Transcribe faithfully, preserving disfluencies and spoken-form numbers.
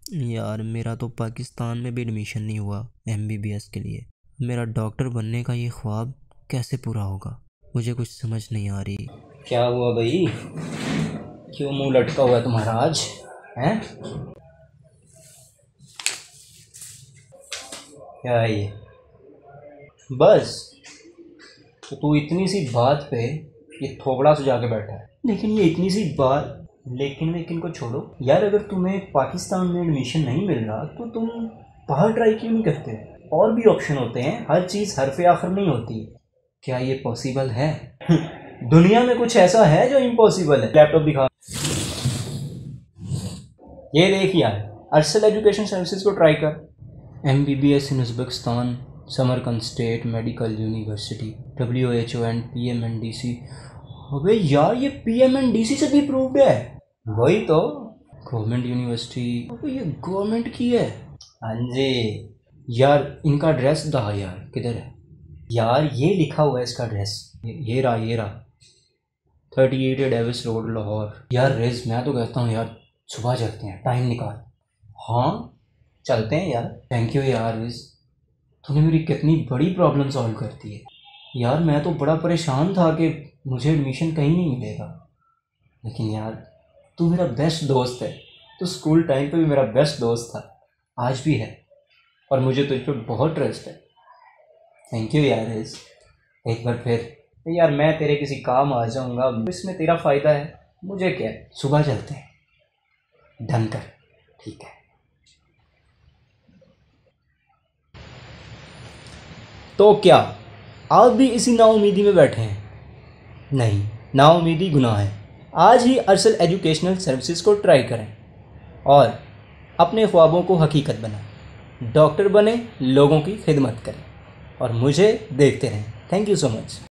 यार मेरा तो पाकिस्तान में भी एडमिशन नहीं हुआ एमबीबीएस के लिए। मेरा डॉक्टर बनने का ये ख्वाब कैसे पूरा होगा, मुझे कुछ समझ नहीं आ रही। क्या हुआ भाई? क्यों मुंह लटका हुआ है तुम्हारा आज? हैं? क्या है ये? बस? तो तू इतनी सी बात पे ये थोबड़ा सुझा के बैठा है। लेकिन ये इतनी सी बात, लेकिन लेकिन को छोड़ो यार। अगर तुम्हें पाकिस्तान में एडमिशन नहीं मिल रहा तो तुम बाहर ट्राई क्यों नहीं करते? और भी ऑप्शन होते हैं, हर चीज़ हर पे आखिर नहीं होती। क्या ये पॉसिबल है? दुनिया में कुछ ऐसा है जो इम्पॉसिबल है? लैपटॉप दिखा। ये देख यार, अरसल एजुकेशन सर्विसेज को ट्राई कर। M B B S in Uzbekistan, Samarkand state medical university, W H O and P M N D C. अबे यार, ये P M N D C से भी अप्रूव्ड है। वही तो, गवर्नमेंट यूनिवर्सिटी। अबे ये गवर्नमेंट की है। हाँ जी। यार इनका एड्रेस दहा यार, किधर है यार? ये लिखा हुआ है इसका एड्रेस, ये रहा ये रहा, thirty eight Davis road Lahore. यार रेज, मैं तो कहता हूँ यार, सुबह चलते हैं, टाइम निकाल। हाँ चलते हैं यार। थैंक यू यार रेज, तूने मेरी कितनी बड़ी प्रॉब्लम सॉल्व करती है। यार मैं तो बड़ा परेशान था कि मुझे एडमिशन कहीं नहीं मिलेगा, लेकिन यार तू मेरा बेस्ट दोस्त है। तो स्कूल टाइम पे भी मेरा बेस्ट दोस्त था, आज भी है, और मुझे तुझ पर बहुत ट्रस्ट है। थैंक यू यार रेज, एक बार फिर। यार मैं तेरे किसी काम आ जाऊंगा, इसमें तेरा फ़ायदा है, मुझे क्या है। सुबह चलते हैं, डन कर। ठीक है। तो क्या आप भी इसी नाउमीदी में बैठे हैं? नहीं, नाउमीदी गुनाह है। आज ही अरसल एजुकेशनल सर्विसेज को ट्राई करें और अपने ख्वाबों को हकीकत बनाएं। डॉक्टर बने, लोगों की खिदमत करें और मुझे देखते रहें। Thank you so much.